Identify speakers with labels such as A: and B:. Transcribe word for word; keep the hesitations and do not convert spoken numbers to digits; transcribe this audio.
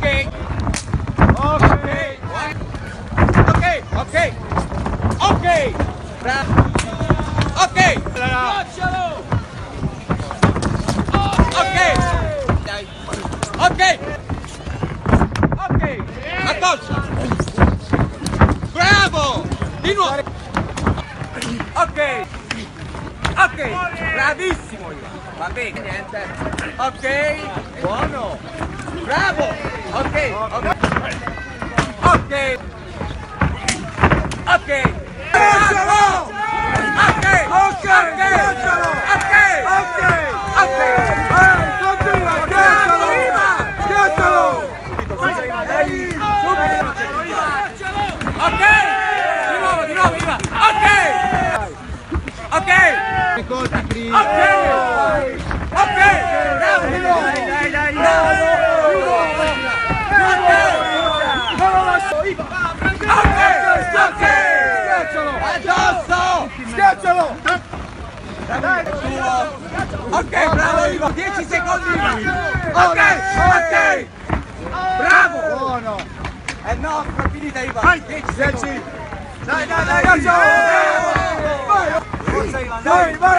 A: Ok. Ok. Ok. Ok. Ok. Bravo. Ok. Lascialo. Ok. Dai. Ok. Ok. Addosso. Bravo. Di nuovo. Ok. Ok. Bravissimo io. Va bene, niente. Ok. Buono. Bravo. Ok. Ok. Ok. Ok. Lascialo. Ok. Ok. Lascialo. Ok. Ok. Ok. Eh, continua. Schiaccialo. Schiaccialo. Ehi. Ok. Di nuovo, di nuovo, Iva. Ok. Ok. Ok. Ok. Bravo. Dai, dai, dai. Addosso! Schiaccialo! Ok, bravo Iva! dieci secondi Iva! Ok, ok! Bravo! Buono! È nostra, è finita Iva! dieci secondi! Dai, dai, dai! Vai! Vai!